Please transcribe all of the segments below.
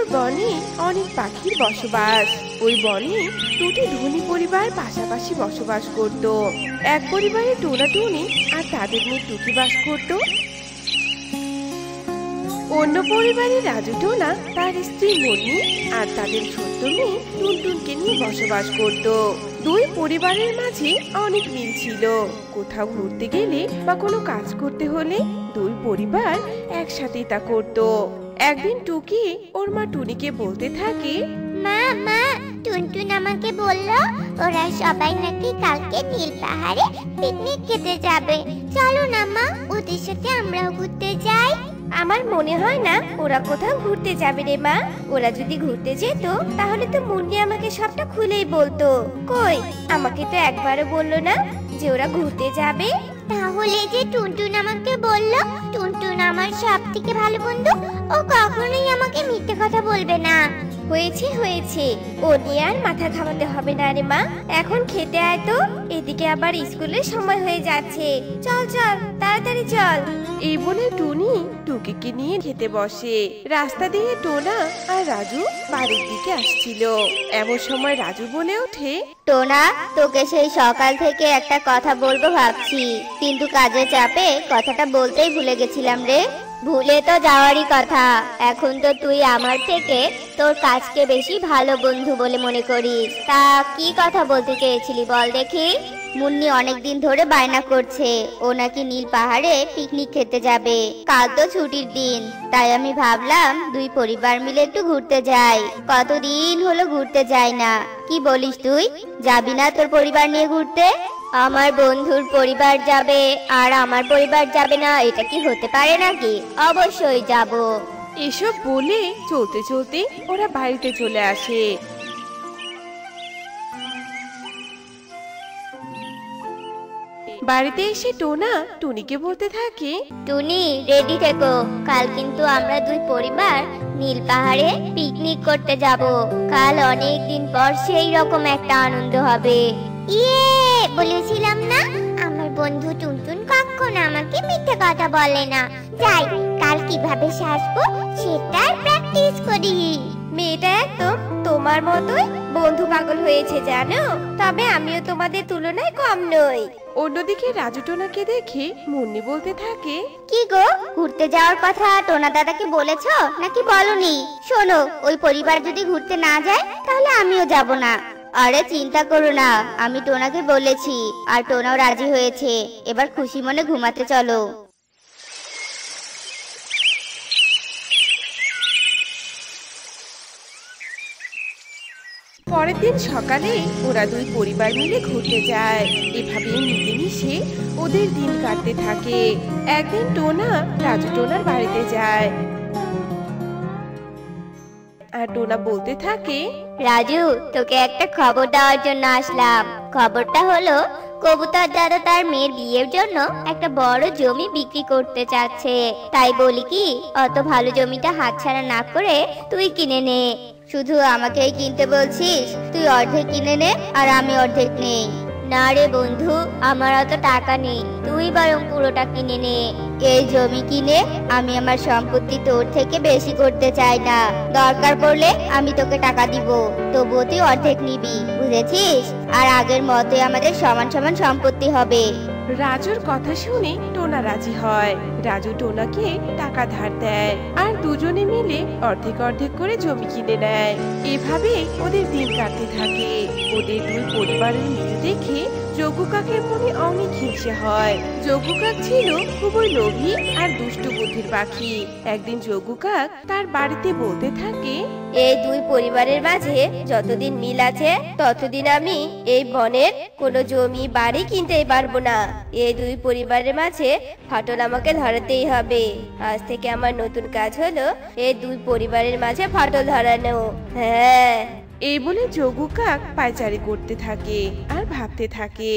উপর বনে অনেক পাখির বসবাস। ওই বনে দুটি ধনী পরিবার পাশাপাশি বসবাস করত। এক পরিবারে টোনা টুনি আর তাদের মেয়ে টুকি বাস করত। অন্য পরিবারে রাজু টোনা তার স্ত্রী মুন্নি আর তাদের ছোট্ট মেয়ে টুনটুনকে নিয়ে বসবাস করত। দুই পরিবারের মাঝে অনেক মিল ছিল। কোথাও ঘুরতে গেলে বা কোনো কাজ করতে হলে দুই পরিবার একসাথে তা করত। একদিন টুকি ওর মা টুনিকে বলতে থাকে, মা মা, টুনটুন আমাকে বললো ওরা সবাই নাকি কালকে নীল পাহাড়ে পিকনিক খেতে যাবে। চলো না মা, ওদের সাথে আমরাও ঘুরতে যাই। আমার মনে হয় না ওরা কোথাও ঘুরতে যাবে রে মা। ওরা যদি ঘুরতে যেত তাহলে তো মুন্নি আমাকে সবটা খুলেই বলতো। কই, আমাকে তো একবারও বললো না যে ওরা ঘুরতে যাবে। তাহলে যে টুনটুন আমাকে বললো টুনটুন আমার সব থেকে ভালো বন্ধু, ও কখনোই আমাকে মিথ্যে কথা বলবে না। হয়েছে হয়েছে, ও নিয়ে আর মাথা ঘামাতে হবে না রে মা। এখন খেতে আয় তো, এদিকে আবার স্কুলের সময় হয়ে যাচ্ছে। চল চল, তাড়াতাড়ি চল। এই বলে টুনি টুকিকে নিয়ে খেতে বসে। রাস্তা দিয়ে টোনা আর রাজু বাড়ির দিকে আসছিল। এমন সময় রাজু বলে ওঠে, টোনা, তোকে সেই সকাল থেকে একটা কথা বলবো ভাবছি, কিন্তু কাজের চাপে কথাটা বলতেই ভুলে গেছিলাম রে। ভুলে তো যাওয়ারই কথা। এখন তো তুই আমার থেকে তোর কাজকে বেশি ভালো বন্ধু বলে মনে করিস। তা কি কথা বলতে চেয়েছিলি বল দেখি? মুন্নি অনেকদিন ধরে বায়না করছে ও নাকি নীল পাহাড়ে পিকনিক খেতে যাবে। কাল তো ছুটির দিন, তাই আমি ভাবলাম দুই পরিবার মিলে একটু ঘুরতে যাই। কতদিন হলো ঘুরতে যাই না। কি বলিস তুই, যাবি না তোর পরিবার নিয়ে ঘুরতে? আমার বন্ধুর পরিবার যাবে আর আমার পরিবার যাবে না, এটা কি হতে পারে নাকি? অবশ্যই যাব। এসব বলে চলতে চলতে ওরা বাড়িতে চলে আসে। বাড়িতে এসে টোনা টুনিকে বলতে থাকে, টুনি, রেডি থেকো, কাল কিন্তু আমরা দুই পরিবার নীল পাহাড়ে পিকনিক করতে যাব। কাল অনেক দিন পর সেই রকম একটা আনন্দ হবে। ইয়ে, বলেছিলাম না আমার বন্ধু টুনটুন কখনো আমাকে মিথ্যে কথা বলে না। যাই, কাল কিভাবে সাজবো সেটার প্র্যাকটিস করি। মেয়েটা একদম তোমার মতোই বন্ধু পাগল হয়েছে জানো। তবে আমিও তোমাদের তুলনায় কম নই। অন্যদিকে রাজু টোনাকে দেখে মুন্নি বলতে থাকে, কি গো, ঘুরতে যাওয়ার কথা টোনা দাদাকে বলেছো নাকি বলনি? শোনো, ওই পরিবার যদি ঘুরতে না যায় তাহলে আমিও যাব না। আরে চিন্তা করো না, আমি টোনাকে বলেছি আর টোনাও রাজি হয়েছে। এবার খুশি মনে ঘুমাতে চলো। পরের দিন সকালে ওরা দুই পরিবার মিলে ঘুরতে যায়। এভাবেই মিলেমিশে ওদের দিন কাটতে থাকে। একদিন টোনা রাজু টোনার বাড়িতে যায় আর টোনা বলতে থাকে, রাজু, তোকে একটা খবর দেওয়ার জন্য আসলাম। খবরটা হলো কবুতর দাদা তার মেয়ের বিয়ের জন্য একটা বড় জমি বিক্রি করতে চাচ্ছে। তাই বলি কি, অত ভালো জমিটা হাতছাড়া না করে তুই কিনে নে। শুধু আমাকেই কিনতে বলছিস? তুই অর্ধেক কিনে নে আর আমি অর্ধেক নেই। না রে বন্ধু, আমার অত টাকা নেই, তুই বরং পুরোটা কিনে নে। এই জমি কিনে আমি আমার সম্পত্তি তোর থেকে বেশি করতে চাই না। দরকার পড়লে আমি তোকে টাকা দিব, তবুও তুই অর্ধেক নিবি, বুঝেছিস? আর আগের মতোই আমাদের সমান সমান সম্পত্তি হবে। রাজুর কথা শুনে টোনা রাজি হয়। রাজু টোনাকে টাকা ধার দেয় আর দুজনে মিলে অর্ধেক অর্ধেক করে জমি কিনে নেয়। এভাবে ওদের দিন কাটতে থাকে। ওদের দুই পরিবারের মিল দেখে যোগু কাকের মনে অনেক হিংসে হয়। যোগু কাক ছিল খুবই লোভী আর দুষ্ট বুদ্ধির পাখি। একদিন যোগু কাক তার বাড়িতে বলতে থাকে, এই দুই পরিবারের মাঝে যতদিন মিল আছে ততদিন আমি এই বনের কোনো জমি বাড়ি কিনতেই পারবো না। এই দুই পরিবারের মাঝে ফাটল আমাকে ধরাতেই হবে। আজ থেকে আমার নতুন কাজ হলো এই দুই পরিবারের মাঝে ফাটল ধরানো। হ্যাঁ। এই বলে যোগু কাক পায়চারি করতে থাকে আর ভাবতে থাকে।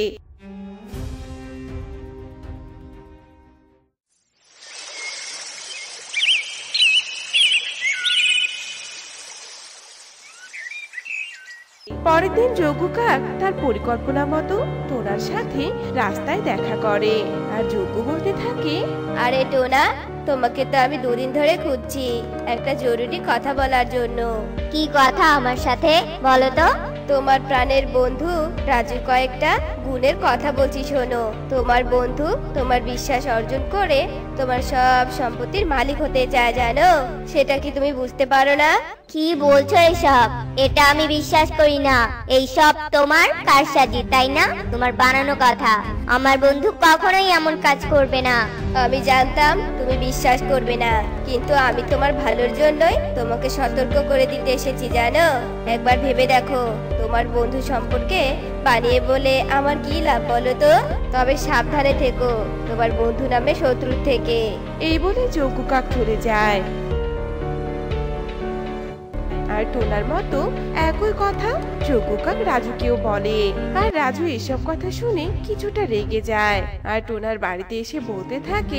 পরের দিন যোগু কাক তার পরিকল্পনা মতো টোনার সাথে রাস্তায় দেখা করে আর যোগু বলতে থাকে, আরে টোনা, তোমাকে তো আমি 2 দিন ধরে খুঁজছি একটা জরুরি কথা বলার জন্য। কি কথা আমার সাথে বলো তো? তোমার প্রাণের বন্ধু রাজুর কয়েকটা গুণের কথা বলছি শোনো। তোমার বন্ধু তোমার বিশ্বাস অর্জন করে তোমার সব সম্পত্তির মালিক হতে চায়, জানো? সেটা কি তুমি বুঝতে পারো না? কি বলছো এসব? এটা আমি বিশ্বাস করি না। এইসব তোমার কারসাজি, তাই না? তোমার বানানো কথা। আমার বন্ধু কখনোই এমন কাজ করবে না। আমি জানতাম তুমি বিশ্বাস করবে না, কিন্তু আমি তোমার ভালোর জন্যই তোমাকে সতর্ক করে দিতে এসেছি, জানো? একবার ভেবে দেখো, তোমার বন্ধু সম্পর্কে বানিয়ে বলে আমার কি লাভ বলো তো? তবে সাবধানে থেকো তোমার বন্ধু নামে শত্রুর থেকে। এই বলে যজ্ঞ কাক চলে যায়। আর টোনার মতো একই কথা যজ্ঞ কাক রাজুকেও বলে। আর রাজু এসব কথা শুনে কিছুটা রেগে যায় আর টোনার বাড়িতে এসে বলতে থাকে,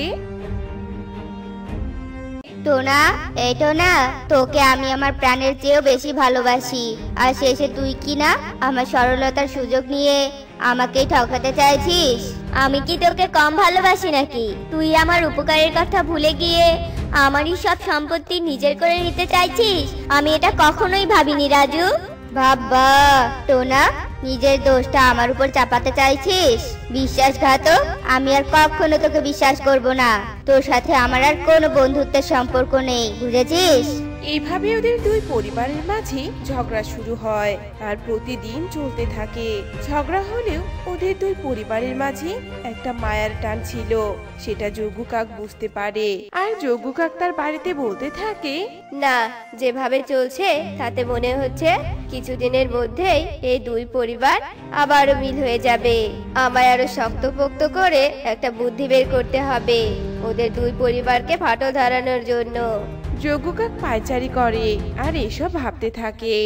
টোনা, এই টোনা, তোকে আমি আমার প্রাণের চেয়েও বেশি ভালোবাসি। আর শেষে তুই কি না আমার সরলতার সুযোগ নিয়ে আমাকেই ঠকাতে চাইছিস? আমি কি তোকে কম ভালোবাসি নাকি? তুই আমার উপকারের কথা ভুলে গিয়ে আমারই সব সম্পত্তি নিজের করে নিতে চাইছিস? আমি এটা কখনোই ভাবিনি রাজু। বাবা, টোনা, নিজের দোষটা আমার উপর চাপাতে চাইছিস? বিশ্বাসঘাতক! আমি আর কখনো তোকে বিশ্বাস করব না। তোর সাথে আমার আর কোনো বন্ধুত্বের সম্পর্ক নেই, বুঝেছিস? এইভাবে ওদের দুই পরিবারের মাঝে ঝগড়া শুরু হয় আর প্রতিদিন চলতে থাকে। ঝগড়া হলেও ওদের দুই পরিবারের মাঝে একটা মায়ার টান ছিল, সেটা যজ্ঞ কাক বুঝতে পারে। আর যজ্ঞ কাক তার বাড়িতে বলতে থাকে, না, যেভাবে চলছে তাতে মনে হচ্ছে কিছুদিনের মধ্যেই এই দুই পরিবার আবারও মিল হয়ে যাবে। আমায় আরো শক্তপোক্ত করে একটা বুদ্ধি বের করতে হবে ওদের দুই পরিবারকে ফাটল ধরানোর জন্য। যজ্ঞ কাক পায়চারি করে আর এসব ভাবতে থাকে।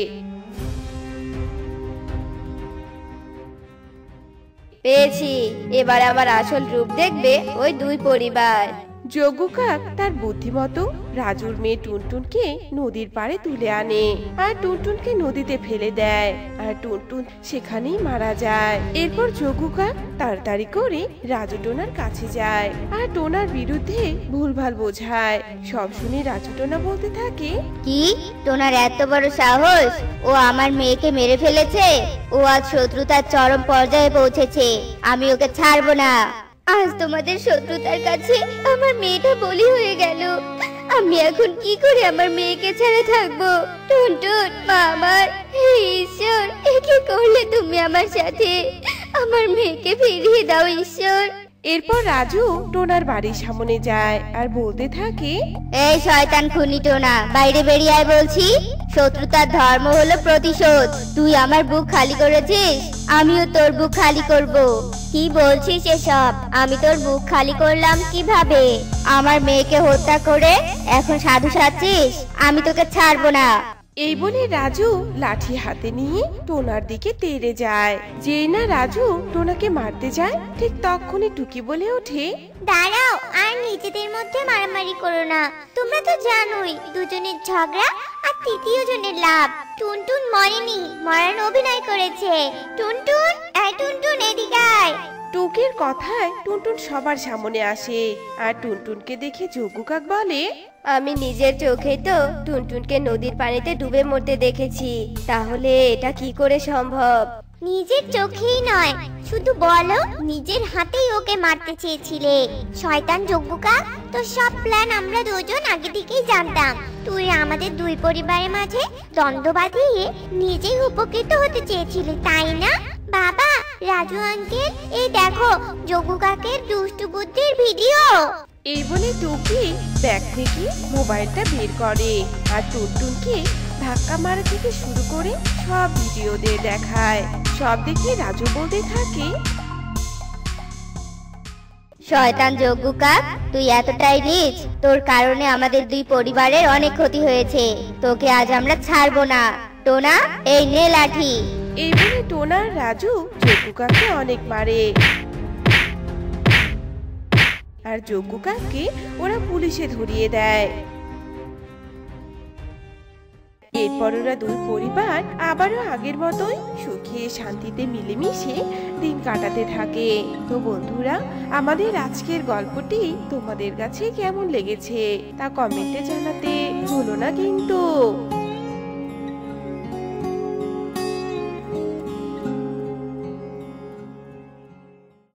পেয়েছি, এবার আমার আসল রূপ দেখবে ওই দুই পরিবার। যজ্ঞ কাক তার বুদ্ধিমতো রাজুর মেয়ে টুনটুনকে নদীর পাড়ে তুলে আনে আর টুনটুনকে নদীতে ফেলে দেয় আর টুনটুন সেখানেই মারা যায়। এরপর যজ্ঞ কাক তাড়াতাড়ি করে রাজু টোনার কাছে যায় আর টোনার বিরুদ্ধে ভুলভাল বোঝায়। সব শুনে রাজু টোনা বলতে থাকে, কি? টোনার এত বড় সাহস! ও আমার মেয়েকে মেরে ফেলেছে। ও আজ শত্রুতার চরম পর্যায়ে পৌঁছেছে। আমি ওকে ছাড়বো না। আজ তোমাদের শত্রুতার কাছে আমার মেয়েটা বলি হয়ে গেল। আমি এখন কি করে আমার মেয়েকে ছেড়ে থাকবো? টুনটুন, মা আমার, হে ঈশ্বর, এ কি করলে তুমি আমার সাথে? আমার মেয়েকে ফিরিয়ে দাও ঈশ্বর। এরপর রাজু টোনার বাড়ির সামনে যায় আর বলতে থাকে, এই শয়তান খুনি টোনা, বাইরে বেরিয়ে আয় বলছি। শত্রুতার ধর্ম হলো প্রতিশোধ। তুই আমার বুক খালি করেছিস, আমিও তোর বুক খালি করব। কি বলছিস এসব? আমি তোর বুক খালি করলাম কিভাবে? আমার মেয়েকে হত্যা করে এখন সাধু সাজছিস? আমি তোকে ছাড়বো না। এই বলে রাজু লাঠি হাতে নিয়ে টোনার দিকে তেড়ে যায়। যেই না রাজু টোনাকে মারতে যায়, ঠিক তখনই টুকি বলে ওঠে, দাঁড়াও, আর নিজেদের মধ্যে মারামারি করো না। তোমরা তো জানোই দুজনের ঝগড়া আর তৃতীয় জনের লাভ। টুনটুন মরেনি, মরার অভিনয় করেছে। টুনটুন, এই টুনটুন, এদিকে আয়। টুকির কথায় টুনটুন সবার সামনে আসে আর টুনটুনকে দেখে যজ্ঞ কাক বলে, আমি নিজের চোখেই তো টুনটুনকে নদীর পানিতে ডুবে মরতে দেখেছি, তাহলে এটা কি করে সম্ভব? নিজের চোখেই নয়, শুধু বলো নিজের হাতেই ওকে মারতে চেয়েছিলে। শয়তান যজ্ঞ কাক, তোর সব প্ল্যান আমরা দুজন আগে থেকেই জানতাম। তুই আমাদের দুই পরিবারের মাঝে দ্বন্দ্ব বাঁধিয়ে নিজেই উপকৃত হতে চেয়েছিলি, তাই না? বাবা, রাজু আঙ্কেল, এই দেখো যজ্ঞ কাকের দুষ্টু বুদ্ধির ভিডিও। এই বলে টুকি ব্যাগ থেকে মোবাইলটা বের করে আর টুনটুনকে ধাক্কা মারা থেকে শুরু করে সব ভিডিও দিয়ে দেখায়। সব দেখে রাজু বলতে থাকে, শয়তান যজ্ঞ কাক, তুই এতটাই রিচ, তোর কারণে আমাদের দুই পরিবারের অনেক ক্ষতি হয়েছে। তোকে আজ আমরা ছাড়বো না। টোনা, এই নে লাঠি। এই বলে টোনা আর রাজু যজ্ঞ কাককে অনেক মারে আর যজ্ঞ কাককে ওরা পুলিশে ধরিয়ে দেয়। এরপর ওরা দুই পরিবার আবারও আগের মতোই সুখে শান্তিতে মিলেমিশে দিন কাটাতে থাকে। তো বন্ধুরা, আমাদের আজকের গল্পটি তোমাদের কাছে কেমন লেগেছে তা কমেন্টে জানাতে ভুলো না কিন্তু।